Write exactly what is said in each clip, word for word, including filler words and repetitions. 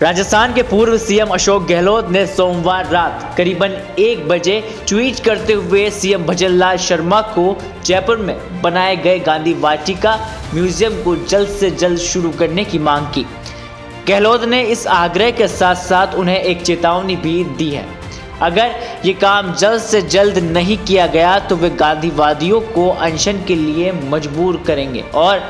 राजस्थान के पूर्व सीएम अशोक गहलोत ने सोमवार रात करीबन एक बजे ट्वीट करते हुए सीएम भजनलाल शर्मा को जयपुर में बनाए गए गांधी वाटिका म्यूजियम को जल्द से जल्द शुरू करने की मांग की। गहलोत ने इस आग्रह के साथ साथ उन्हें एक चेतावनी भी दी है। अगर ये काम जल्द से जल्द नहीं किया गया तो वे गांधीवादियों को अनशन के लिए मजबूर करेंगे। और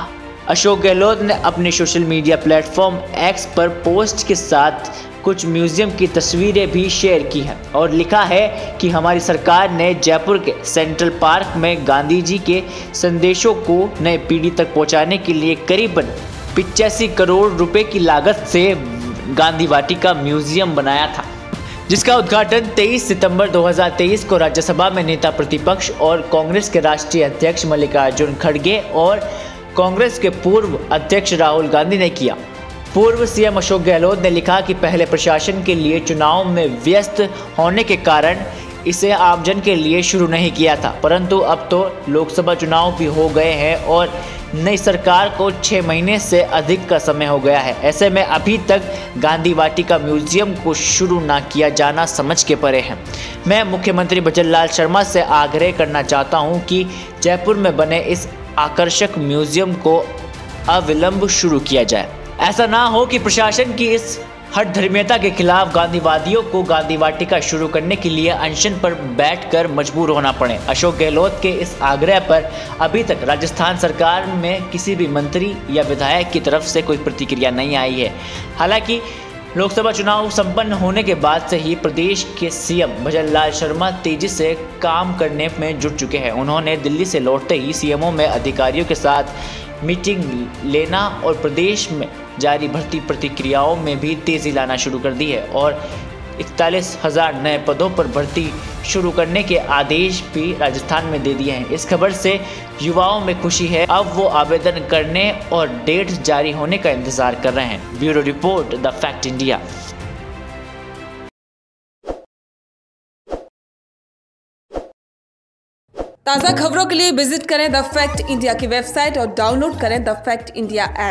अशोक गहलोत ने अपने सोशल मीडिया प्लेटफॉर्म एक्स पर पोस्ट के साथ कुछ म्यूजियम की तस्वीरें भी शेयर की हैं और लिखा है कि हमारी सरकार ने जयपुर के सेंट्रल पार्क में गांधी जी के संदेशों को नई पीढ़ी तक पहुंचाने के लिए करीबन पिचासी करोड़ रुपए की लागत से गांधी वाटिका म्यूजियम बनाया था, जिसका उद्घाटन तेईस सितंबर दो हज़ार तेईस को राज्यसभा में नेता प्रतिपक्ष और कांग्रेस के राष्ट्रीय अध्यक्ष मल्लिकार्जुन खड़गे और कांग्रेस के पूर्व अध्यक्ष राहुल गांधी ने किया। पूर्व सीएम अशोक गहलोत ने लिखा कि पहले प्रशासन के लिए चुनाव में व्यस्त होने के कारण इसे आमजन के लिए शुरू नहीं किया था, परंतु अब तो लोकसभा चुनाव भी हो गए हैं और नई सरकार को छः महीने से अधिक का समय हो गया है। ऐसे में अभी तक गांधी वाटिका म्यूजियम को शुरू ना किया जाना समझ के परे है। मैं मुख्यमंत्री भजनलाल शर्मा से आग्रह करना चाहता हूं कि जयपुर में बने इस आकर्षक म्यूजियम को अविलंब शुरू किया जाए। ऐसा ना हो कि प्रशासन की इस हठधर्मियता के खिलाफ गांधीवादियों को गांधी वाटिका शुरू करने के लिए अनशन पर बैठकर मजबूर होना पड़े। अशोक गहलोत के इस आग्रह पर अभी तक राजस्थान सरकार में किसी भी मंत्री या विधायक की तरफ से कोई प्रतिक्रिया नहीं आई है। हालांकि लोकसभा चुनाव संपन्न होने के बाद से ही प्रदेश के सीएम भजनलाल शर्मा तेजी से काम करने में जुट चुके हैं। उन्होंने दिल्ली से लौटते ही सीएमओ में अधिकारियों के साथ मीटिंग लेना और प्रदेश में जारी भर्ती प्रक्रियाओं में भी तेजी लाना शुरू कर दी है और इकतालीस हजार नए पदों पर भर्ती शुरू करने के आदेश भी राजस्थान में दे दिए हैं। इस खबर से युवाओं में खुशी है। अब वो आवेदन करने और डेट जारी होने का इंतजार कर रहे हैं। Bureau report, the Fact India. ताज़ा खबरों के लिए विजिट करें द फैक्ट इंडिया की वेबसाइट और डाउनलोड करें द फैक्ट इंडिया ऐप।